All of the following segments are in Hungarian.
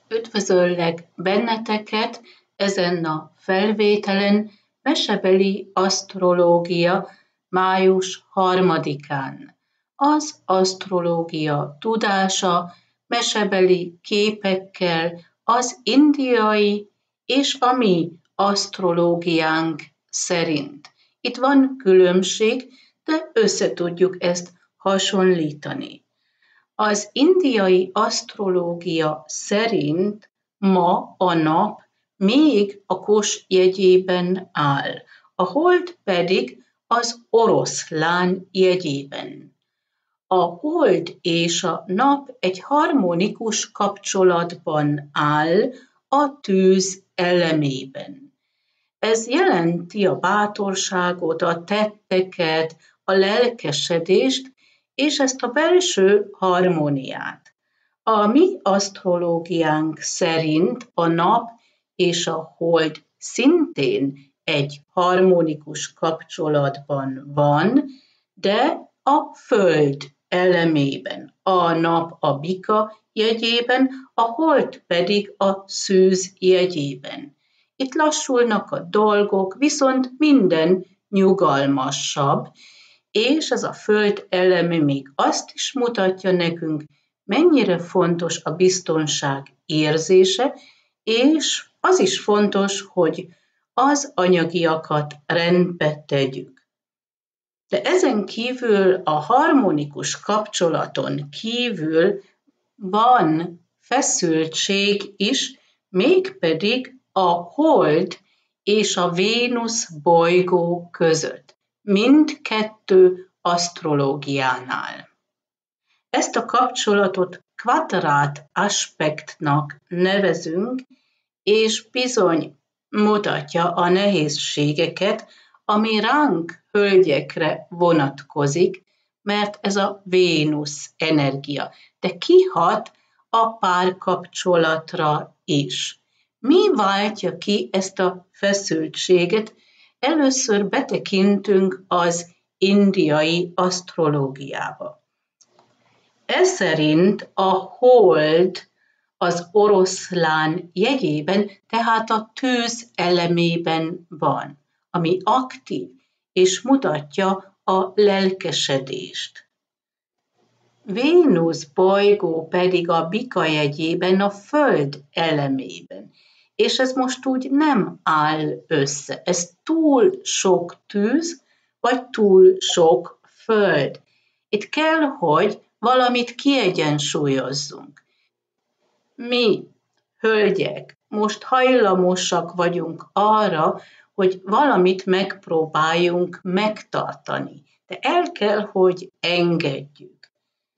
Üdvözöllek benneteket ezen a felvételen, mesebeli asztrológia május 3-án. Az asztrológia tudása mesebeli képekkel az indiai és a mi asztrológiánk szerint. Itt van különbség, de össze tudjuk ezt hasonlítani. Az indiai asztrológia szerint ma a nap még a Kos jegyében áll, a hold pedig az Oroszlán jegyében. A hold és a nap egy harmonikus kapcsolatban áll a tűz elemében. Ez jelenti a bátorságot, a tetteket, a lelkesedést, és ezt a belső harmóniát. A mi asztrológiánk szerint a nap és a hold szintén egy harmonikus kapcsolatban van, de a föld elemében. A nap a bika jegyében, a hold pedig a szűz jegyében. Itt lassulnak a dolgok, viszont minden nyugalmasabb, és ez a föld eleme még azt is mutatja nekünk, mennyire fontos a biztonság érzése, és az is fontos, hogy az anyagiakat rendbe tegyük. De ezen kívül a harmonikus kapcsolaton kívül van feszültség is, mégpedig a hold és a Vénusz bolygó között. Mindkettő asztrológiánál. Ezt a kapcsolatot kvadrát aspektnak nevezünk, és bizony mutatja a nehézségeket, ami ránk hölgyekre vonatkozik, mert ez a Vénusz energia, de kihat a párkapcsolatra is. Mi váltja ki ezt a feszültséget? Először betekintünk az indiai asztrológiába. Ez szerint a hold az Oroszlán jegyében, tehát a tűz elemében van, ami aktív és mutatja a lelkesedést. Vénusz bolygó pedig a bika jegyében, a föld elemében. És ez most úgy nem áll össze. Ez túl sok tűz, vagy túl sok föld. Itt kell, hogy valamit kiegyensúlyozzunk. Mi, hölgyek, most hajlamosak vagyunk arra, hogy valamit megpróbáljunk megtartani. De el kell, hogy engedjük.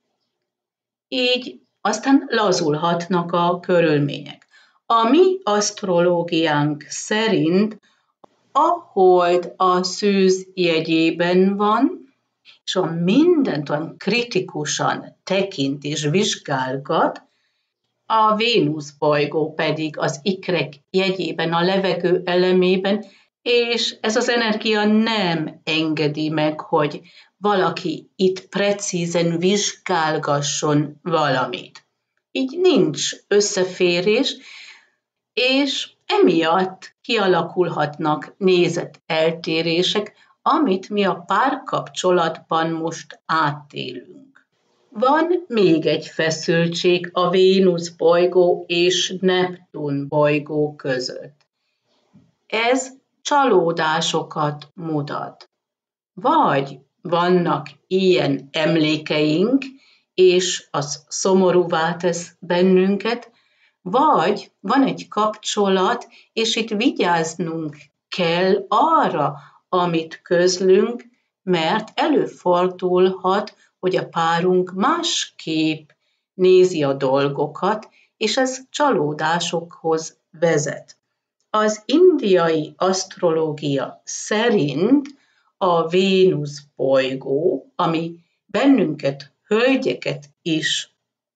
Így aztán lazulhatnak a körülmények. A mi asztrológiánk szerint a hold a szűz jegyében van, és a mindent olyan kritikusan tekint és vizsgálgat, a Vénusz bolygó pedig az ikrek jegyében, a levegő elemében, és ez az energia nem engedi meg, hogy valaki itt precízen vizsgálgasson valamit. Így nincs összeférés, és emiatt kialakulhatnak nézeteltérések, amit mi a párkapcsolatban most átélünk. Van még egy feszültség a Vénusz bolygó és Neptun bolygó között. Ez csalódásokat mutat. Vagy vannak ilyen emlékeink, és az szomorúvá tesz bennünket, vagy van egy kapcsolat, és itt vigyáznunk kell arra, amit közlünk, mert előfordulhat, hogy a párunk másképp nézi a dolgokat, és ez csalódásokhoz vezet. Az indiai asztrológia szerint a Vénusz bolygó, ami bennünket, hölgyeket is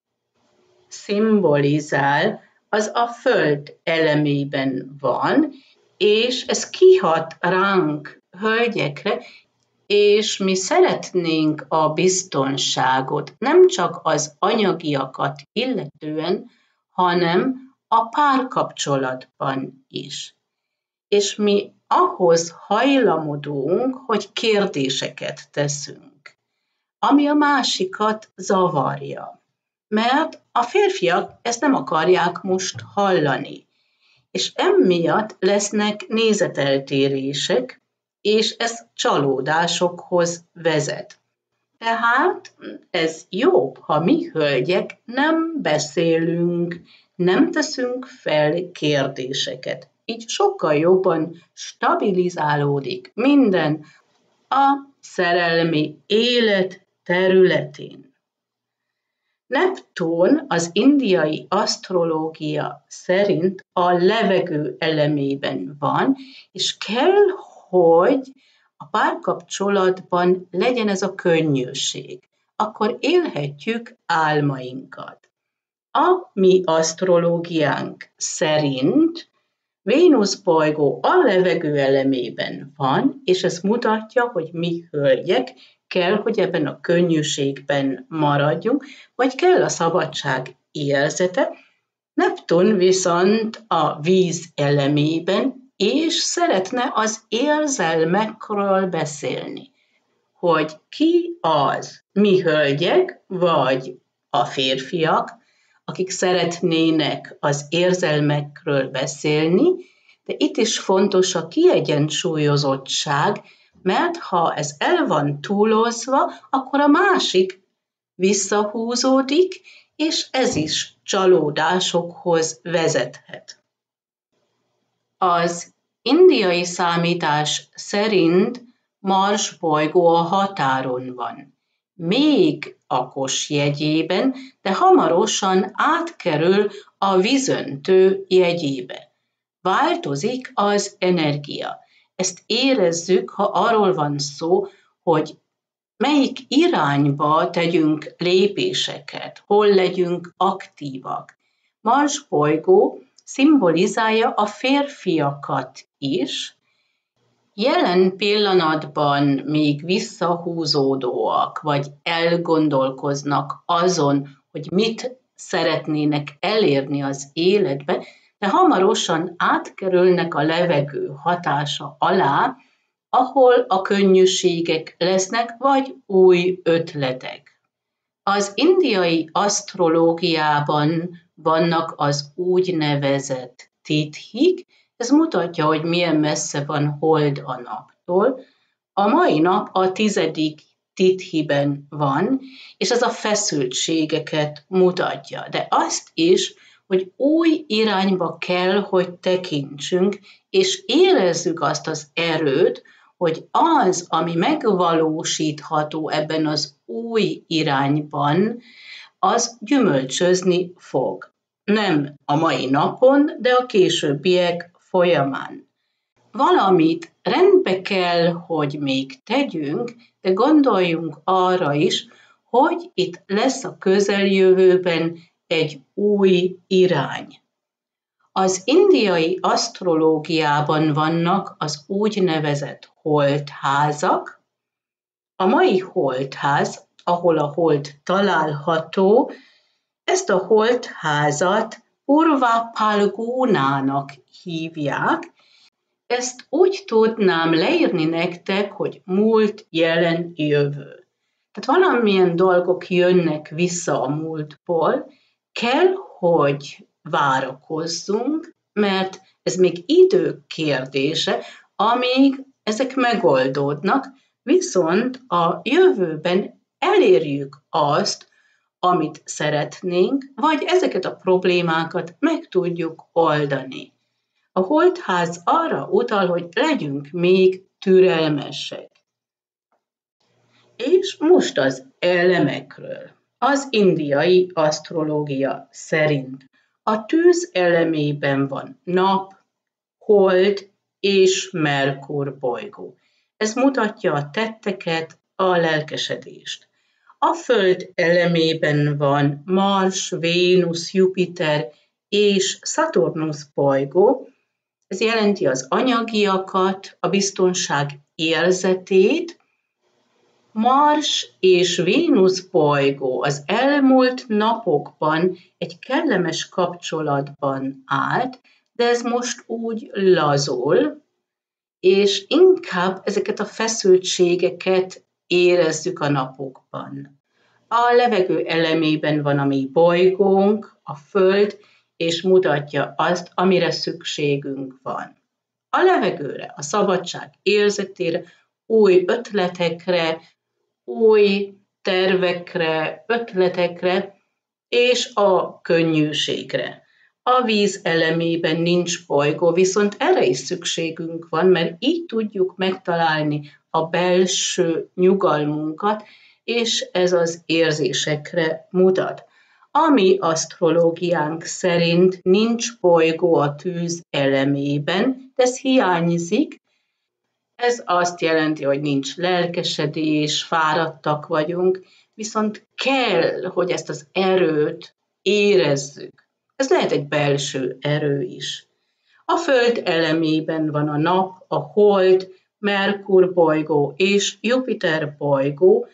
szimbolizál, az a föld elemében van, és ez kihat ránk, hölgyekre, és mi szeretnénk a biztonságot, nem csak az anyagiakat illetően, hanem a párkapcsolatban is. És mi ahhoz hajlamodunk, hogy kérdéseket teszünk, ami a másikat zavarja. Mert a férfiak ezt nem akarják most hallani. És emiatt lesznek nézeteltérések, és ez csalódásokhoz vezet. Tehát ez jobb, ha mi hölgyek nem beszélünk, nem teszünk fel kérdéseket. Így sokkal jobban stabilizálódik minden a szerelmi élet területén. Neptun az indiai asztrológia szerint a levegő elemében van, és kell, hogy a párkapcsolatban legyen ez a könnyűség. Akkor élhetjük álmainkat. A mi asztrológiánk szerint Vénusz bolygó a levegő elemében van, és ez mutatja, hogy mi hölgyek kell, hogy ebben a könnyűségben maradjunk, vagy kell a szabadság érzete. Neptun viszont a víz elemében, és szeretne az érzelmekről beszélni, hogy ki az, mi hölgyek, vagy a férfiak, akik szeretnének az érzelmekről beszélni, de itt is fontos a kiegyensúlyozottság, mert ha ez el van túlozva, akkor a másik visszahúzódik, és ez is csalódásokhoz vezethet. Az indiai számítás szerint Mars bolygó a határon van, még a Kos jegyében, de hamarosan átkerül a vízöntő jegyébe. Változik az energia. Ezt érezzük, ha arról van szó, hogy melyik irányba tegyünk lépéseket, hol legyünk aktívak. Mars bolygó szimbolizálja a férfiakat is, jelen pillanatban még visszahúzódóak, vagy elgondolkoznak azon, hogy mit szeretnének elérni az életbe, de hamarosan átkerülnek a levegő hatása alá, ahol a könnyűségek lesznek, vagy új ötletek. Az indiai asztrológiában vannak az úgynevezett tithik, ez mutatja, hogy milyen messze van hold a naptól. A mai nap a 10. tithiben van, és ez a feszültségeket mutatja, de azt is, hogy új irányba kell, hogy tekintsünk, és érezzük azt az erőt, hogy az, ami megvalósítható ebben az új irányban, az gyümölcsözni fog. Nem a mai napon, de a későbbiek folyamán. Valamit rendbe kell, hogy még tegyünk, de gondoljunk arra is, hogy itt lesz a közeljövőben egy új irány. Az indiai asztrológiában vannak az úgynevezett holdházak. A mai holdház, ahol a hold található, ezt a holdházat Purva Phalgunának hívják. Ezt úgy tudnám leírni nektek, hogy múlt, jelen, jövő. Tehát valamilyen dolgok jönnek vissza a múltból, kell, hogy várakozzunk, mert ez még idő kérdése, amíg ezek megoldódnak, viszont a jövőben elérjük azt, amit szeretnénk, vagy ezeket a problémákat meg tudjuk oldani. A holdház arra utal, hogy legyünk még türelmesek. És most az elemekről. Az indiai asztrológia szerint a tűz elemében van nap, hold és Merkur bolygó. Ez mutatja a tetteket, a lelkesedést. A föld elemében van Mars, Vénusz, Jupiter és Szaturnusz bolygó. Ez jelenti az anyagiakat, a biztonság érzetét, Mars és Vénusz bolygó az elmúlt napokban egy kellemes kapcsolatban állt, de ez most úgy lazul, és inkább ezeket a feszültségeket érezzük a napokban. A levegő elemében van a mi bolygónk, a Föld, és mutatja azt, amire szükségünk van. A levegőre, a szabadság érzetére, új ötletekre, új tervekre, ötletekre és a könnyűségre. A víz elemében nincs bolygó, viszont erre is szükségünk van, mert így tudjuk megtalálni a belső nyugalmunkat, és ez az érzésekre mutat. A mi asztrológiánk szerint nincs bolygó a tűz elemében, de ez hiányzik. Ez azt jelenti, hogy nincs lelkesedés, fáradtak vagyunk, viszont kell, hogy ezt az erőt érezzük. Ez lehet egy belső erő is. A Föld elemében van a nap, a hold, Merkur bolygó és Jupiter bolygó.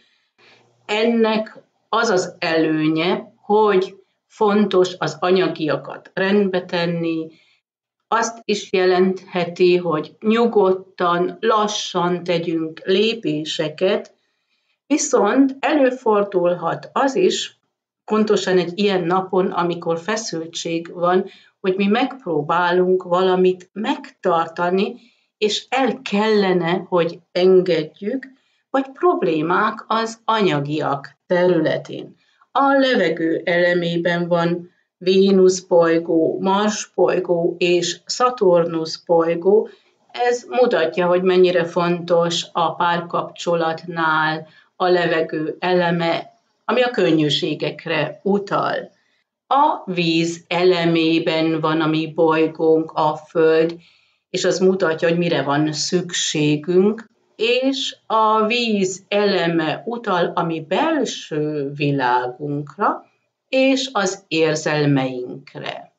Ennek az az előnye, hogy fontos az anyagiakat rendbe tenni, azt is jelentheti, hogy nyugodtan, lassan tegyünk lépéseket, viszont előfordulhat az is, pontosan egy ilyen napon, amikor feszültség van, hogy mi megpróbálunk valamit megtartani, és el kellene, hogy engedjük, vagy problémák az anyagiak területén. A levegő elemében van Vénusz bolygó, Mars bolygó és Szaturnusz bolygó. Ez mutatja, hogy mennyire fontos a párkapcsolatnál a levegő eleme, ami a könnyűségekre utal. A víz elemében van a mi bolygónk, a Föld, és az mutatja, hogy mire van szükségünk, és a víz eleme utal a mi belső világunkra, és az érzelmeinkre.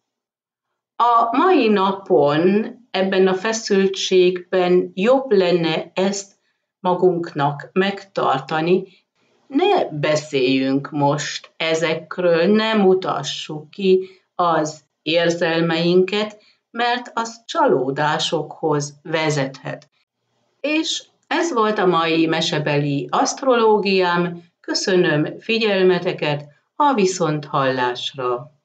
A mai napon ebben a feszültségben jobb lenne ezt magunknak megtartani, ne beszéljünk most ezekről, ne mutassuk ki az érzelmeinket, mert az csalódásokhoz vezethet. És ez volt a mai mesebeli asztrológiám. Köszönöm figyelmeteket, a viszonthallásra!